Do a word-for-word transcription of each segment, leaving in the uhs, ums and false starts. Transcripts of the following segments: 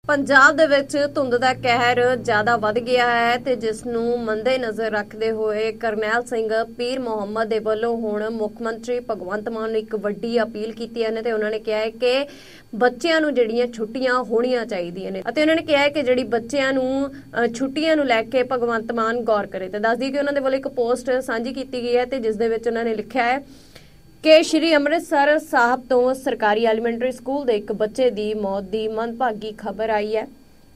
ਪੰਜਾਬ ਦੇ ਵਿੱਚ ਧੁੰਦ ਦਾ ਕਹਿਰ ਜ਼ਿਆਦਾ ਵੱਧ ਗਿਆ ਹੈ ਤੇ ਜਿਸ ਨੂੰ ਮੰਦੇ ਨਜ਼ਰ ਰੱਖਦੇ ਹੋਏ ਕਰਨੈਲ ਸਿੰਘ ਪੀਰ ਮੁਹੰਮਦ ਦੇ ਵੱਲੋਂ ਹੁਣ ਮੁੱਖ ਮੰਤਰੀ ਭਗਵੰਤ ਮਾਨ ਨੂੰ ਇੱਕ ਵੱਡੀ ਅਪੀਲ ਕੀਤੀ ਹੈ ਤੇ ਉਹਨਾਂ ਨੇ ਕਿਹਾ ਹੈ ਕਿ ਬੱਚਿਆਂ ਨੂੰ ਜਿਹੜੀਆਂ ਛੁੱਟੀਆਂ ਹੋਣੀਆਂ ਚਾਹੀਦੀਆਂ ਨੇ ਅਤੇ ਉਹਨਾਂ ਨੇ ਕਿਹਾ ਹੈ ਕਿ ਜਿਹੜੀ ਬੱਚਿਆਂ ਨੂੰ ਛੁੱਟੀਆਂ ਨੂੰ ਲੈ ਕੇ ਭਗਵੰਤ ਮਾਨ ਗੌਰ ਕਰੇ ਤੇ ਦੱਸਦੀ ਕਿ ਉਹਨਾਂ ਦੇ ਵੱਲੋਂ ਇੱਕ ਪੋਸਟ ਸਾਂਝੀ ਕੀਤੀ ਗਈ ਹੈ ਤੇ ਜਿਸ ਦੇ ਵਿੱਚ ਉਹਨਾਂ ਨੇ ਲਿਖਿਆ ਹੈ ਕਿ ਸ਼੍ਰੀ ਅੰਮ੍ਰਿਤਸਰ ਸਾਹਿਬ ਤੋਂ ਸਰਕਾਰੀ ਐਲੀਮੈਂਟਰੀ ਸਕੂਲ ਦੇ ਇੱਕ ਬੱਚੇ ਦੀ ਮੌਤ ਦੀ ਮੰਦਭਾਗੀ ਖਬਰ ਆਈ ਹੈ।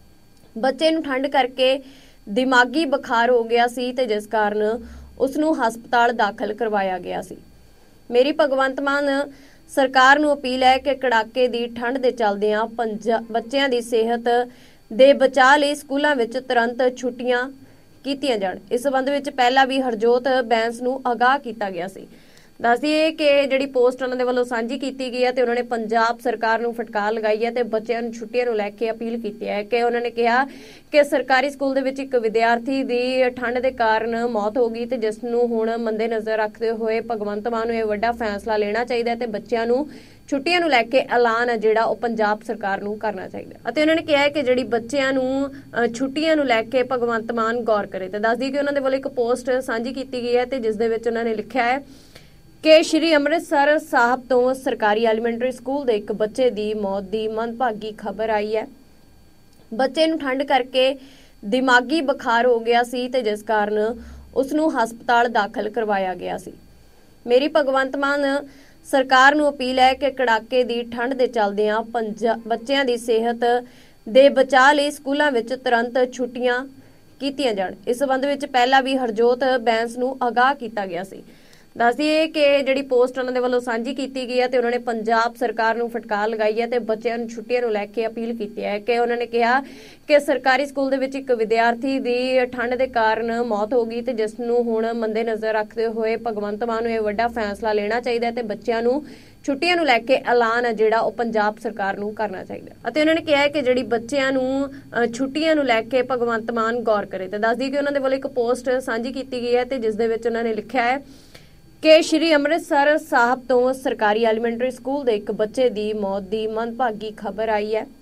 ਬੱਚੇ ਨੂੰ ਠੰਡ ਕਰਕੇ ਦਿਮਾਗੀ ਬੁਖਾਰ ਹੋ ਗਿਆ ਸੀ ਤੇ ਜਿਸ ਕਾਰਨ ਉਸ ਨੂੰ ਹਸਪਤਾਲ ਦਾਖਲ ਕਰਵਾਇਆ ਗਿਆ ਸੀ। ਮੇਰੀ ਭਗਵੰਤ ਮਾਨ ਸਰਕਾਰ ਨੂੰ ਅਪੀਲ ਹੈ ਕਿ ਕੜਾਕੇ ਦੀ ਠੰਡ ਦੇ ਚੱਲਦਿਆਂ ਬੱਚਿਆਂ ਦੀ ਸਿਹਤ ਦੇ ਬਚਾਅ ਲਈ ਸਕੂਲਾਂ ਵਿੱਚ ਤੁਰੰਤ ਛੁੱਟੀਆਂ ਕੀਤੀਆਂ ਜਾਣ। ਇਸ ਸੰਬੰਧ ਵਿੱਚ ਪਹਿਲਾਂ ਵੀ ਹਰਜੋਤ ਬੈਂਸ ਨੂੰ ਆਗਾਹ ਕੀਤਾ ਗਿਆ ਸੀ। ਦੱਸਦੀ ਹੈ ਕਿ ਜਿਹੜੀ ਪੋਸਟ ਉਹਨਾਂ ਦੇ ਵੱਲੋਂ ਸਾਂਝੀ ਕੀਤੀ ਗਈ ਹੈ ਤੇ ਉਹਨਾਂ ਨੇ ਪੰਜਾਬ ਸਰਕਾਰ ਨੂੰ ਫਟਕਾਰ ਲਗਾਈ ਹੈ ਤੇ ਬੱਚਿਆਂ ਨੂੰ ਛੁੱਟੀਆਂ ਨੂੰ ਲੈ ਕੇ ਅਪੀਲ ਕੀਤੀ ਹੈ ਕਿ ਉਹਨਾਂ ਨੇ ਕਿਹਾ ਕਿ ਸਰਕਾਰੀ ਸਕੂਲ ਦੇ ਵਿੱਚ ਇੱਕ ਵਿਦਿਆਰਥੀ ਦੀ ਠੰਡ ਦੇ ਕਾਰਨ ਮੌਤ ਹੋ ਗਈ ਤੇ ਜਿਸ ਨੂੰ ਹੁਣ ਮੰਦੇ ਨਜ਼ਰ ਰੱਖਦੇ ਹੋਏ ਭਗਵੰਤ ਮਾਨ ਨੂੰ ਇਹ ਵੱਡਾ ਫੈਸਲਾ ਲੈਣਾ ਚਾਹੀਦਾ ਹੈ ਤੇ ਬੱਚਿਆਂ ਨੂੰ ਛੁੱਟੀਆਂ ਨੂੰ ਲੈ ਕੇ ਐਲਾਨ ਜਿਹੜਾ ਉਹ ਪੰਜਾਬ ਸਰਕਾਰ ਨੂੰ ਕਰਨਾ ਚਾਹੀਦਾ ਅਤੇ ਉਹਨਾਂ ਨੇ ਕਿਹਾ ਹੈ ਕਿ ਜਿਹੜੀ ਬੱਚਿਆਂ ਨੂੰ ਛੁੱਟੀਆਂ ਨੂੰ ਲੈ ਕੇ ਭਗਵੰਤ ਮਾਨ ਗੌਰ ਕਰੇ ਤੇ ਦੱਸਦੀ ਕਿ ਉਹਨਾਂ ਦੇ ਵੱਲੋਂ ਇੱਕ ਪੋਸਟ ਸਾਂਝੀ ਕੀਤੀ ਗਈ ਹੈ ਤੇ ਜਿਸ ਦੇ ਵਿੱਚ ਉਹਨਾਂ ਨੇ ਲਿਖਿਆ ਹੈ ਕਿ ਸ਼੍ਰੀ ਅੰਮ੍ਰਿਤਸਰ ਸਾਹਿਬ ਤੋਂ ਸਰਕਾਰੀ ਐਲੀਮੈਂਟਰੀ ਸਕੂਲ ਦੇ ਇੱਕ ਬੱਚੇ ਦੀ ਮੌਤ ਦੀ ਮੰਦਭਾਗੀ ਖਬਰ ਆਈ ਹੈ। ਬੱਚੇ ਨੂੰ ਠੰਡ ਕਰਕੇ ਦਿਮਾਗੀ ਬੁਖਾਰ ਹੋ ਗਿਆ ਸੀ ਤੇ ਜਿਸ ਕਾਰਨ ਉਸ ਨੂੰ ਹਸਪਤਾਲ ਦਾਖਲ ਕਰਵਾਇਆ ਗਿਆ ਸੀ। ਮੇਰੀ ਭਗਵੰਤ ਮਾਨ ਸਰਕਾਰ ਨੂੰ ਅਪੀਲ ਹੈ ਕਿ ਕੜਾਕੇ ਦੀ ਠੰਡ ਦੇ ਚੱਲਦਿਆਂ ਬੱਚਿਆਂ ਦੀ ਸਿਹਤ ਦੇ ਬਚਾਅ ਲਈ ਸਕੂਲਾਂ ਵਿੱਚ ਤੁਰੰਤ ਛੁੱਟੀਆਂ ਕੀਤੀਆਂ ਜਾਣ। ਇਸ ਸੰਬੰਧ ਵਿੱਚ ਪਹਿਲਾਂ ਵੀ ਹਰਜੋਤ ਬੈਂਸ ਨੂੰ ਆਗਾਹ ਕੀਤਾ ਗਿਆ ਸੀ। ਦੱਸਦੀ ਹੈ ਕਿ ਜਿਹੜੀ ਪੋਸਟ ਉਹਨਾਂ ਦੇ ਵੱਲੋਂ ਸਾਂਝੀ ਕੀਤੀ ਗਈ ਹੈ ਤੇ ਉਹਨਾਂ ਨੇ ਪੰਜਾਬ ਸਰਕਾਰ ਨੂੰ ਫਟਕਾਰ ਲਗਾਈ ਹੈ ਤੇ ਬੱਚਿਆਂ ਨੂੰ ਛੁੱਟੀਆਂ ਨੂੰ ਲੈ ਕੇ ਅਪੀਲ ਕੀਤੀ ਹੈ ਕਿ ਉਹਨਾਂ ਨੇ ਕਿਹਾ ਕਿ ਸਰਕਾਰੀ ਸਕੂਲ ਦੇ ਵਿੱਚ ਇੱਕ ਵਿਦਿਆਰਥੀ ਦੀ ਠੰਡ ਦੇ ਕਾਰਨ ਮੌਤ ਹੋ ਗਈ ਤੇ ਜਿਸ ਨੂੰ ਹੁਣ ਮੰਦੇ ਨਜ਼ਰ ਰੱਖਦੇ ਹੋਏ ਭਗਵੰਤ ਮਾਨ ਨੂੰ ਇਹ ਵੱਡਾ ਫੈਸਲਾ ਲੈਣਾ ਚਾਹੀਦਾ ਹੈ ਤੇ ਬੱਚਿਆਂ ਨੂੰ ਛੁੱਟੀਆਂ ਨੂੰ ਲੈ ਕੇ ਐਲਾਨ ਜਿਹੜਾ ਉਹ ਪੰਜਾਬ ਸਰਕਾਰ ਨੂੰ ਕਰਨਾ ਚਾਹੀਦਾ ਅਤੇ ਉਹਨਾਂ ਨੇ ਕਿਹਾ ਹੈ ਕਿ ਜਿਹੜੀ ਬੱਚਿਆਂ ਨੂੰ ਛੁੱਟੀਆਂ ਨੂੰ ਲੈ ਕੇ ਭਗਵੰਤ ਮਾਨ ਗੌਰ ਕਰੇ ਤੇ ਦੱਸਦੀ ਕਿ ਉਹਨਾਂ ਦੇ ਵੱਲੋਂ ਇੱਕ ਪੋਸਟ ਸਾਂਝੀ ਕੀਤੀ ਗਈ ਹੈ ਤੇ ਜਿਸ ਦੇ ਵਿੱਚ ਉਹਨਾਂ ਨੇ ਲਿਖਿਆ ਹੈ ਕਿ ਸ਼੍ਰੀ ਅੰਮ੍ਰਿਤਸਰ ਸਾਹਿਬ ਤੋਂ ਸਰਕਾਰੀ ਐਲੀਮੈਂਟਰੀ ਸਕੂਲ ਦੇ ਇੱਕ ਬੱਚੇ ਦੀ ਮੌਤ ਦੀ ਮੰਦਭਾਗੀ ਖਬਰ ਆਈ ਹੈ।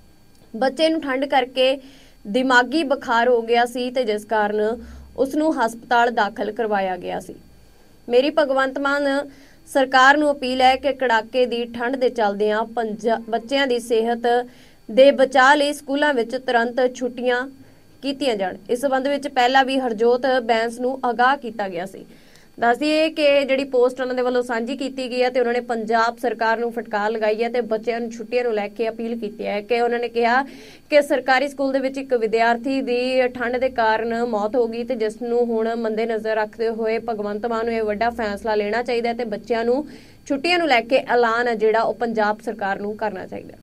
ਬੱਚੇ ਨੂੰ ਠੰਡ ਕਰਕੇ ਦਿਮਾਗੀ ਬੁਖਾਰ ਹੋ ਗਿਆ ਸੀ ਤੇ ਜਿਸ ਕਾਰਨ ਉਸ ਨੂੰ ਹਸਪਤਾਲ ਦਾਖਲ ਕਰਵਾਇਆ ਗਿਆ ਸੀ। ਮੇਰੀ ਭਗਵੰਤ ਮਾਨ ਸਰਕਾਰ ਨੂੰ ਅਪੀਲ ਹੈ ਕਿ ਕੜਾਕੇ ਦੀ ਠੰਡ ਦੇ ਚੱਲਦਿਆਂ ਬੱਚਿਆਂ ਦੀ ਸਿਹਤ ਦੇ ਬਚਾਅ ਲਈ ਸਕੂਲਾਂ ਵਿੱਚ ਤੁਰੰਤ ਛੁੱਟੀਆਂ ਕੀਤੀਆਂ ਜਾਣ। ਇਸ ਸੰਬੰਧ ਵਿੱਚ ਪਹਿਲਾਂ ਵੀ ਹਰਜੋਤ ਬੈਂਸ ਨੂੰ ਆਗਾਹ ਕੀਤਾ ਗਿਆ ਸੀ। ਦੱਸਦੀ ਹੈ ਕਿ ਜਿਹੜੀ ਪੋਸਟ ਉਹਨਾਂ ਦੇ ਵੱਲੋਂ ਸਾਂਝੀ ਕੀਤੀ ਗਈ ਹੈ ਤੇ ਉਹਨਾਂ ਨੇ ਪੰਜਾਬ ਸਰਕਾਰ ਨੂੰ ਫਟਕਾਰ ਲਗਾਈ ਹੈ ਤੇ ਬੱਚਿਆਂ ਨੂੰ ਛੁੱਟੀਆਂ ਨੂੰ ਲੈ ਕੇ ਅਪੀਲ ਕੀਤੀ ਹੈ ਕਿ ਉਹਨਾਂ ਨੇ ਕਿਹਾ ਕਿ ਸਰਕਾਰੀ ਸਕੂਲ ਦੇ ਵਿੱਚ ਇੱਕ ਵਿਦਿਆਰਥੀ ਦੀ ਠੰਡ ਦੇ ਕਾਰਨ ਮੌਤ ਹੋ ਗਈ ਤੇ ਜਿਸ ਨੂੰ ਹੁਣ ਮੰਦੇ ਨਜ਼ਰ ਰੱਖਦੇ ਹੋਏ ਭਗਵੰਤ ਮਾਨ ਨੂੰ ਇਹ ਵੱਡਾ ਫੈਸਲਾ ਲੈਣਾ ਚਾਹੀਦਾ ਹੈ ਤੇ ਬੱਚਿਆਂ ਨੂੰ ਛੁੱਟੀਆਂ ਨੂੰ ਲੈ ਕੇ ਐਲਾਨ ਜਿਹੜਾ ਉਹ ਪੰਜਾਬ ਸਰਕਾਰ ਨੂੰ ਕਰਨਾ ਚਾਹੀਦਾ।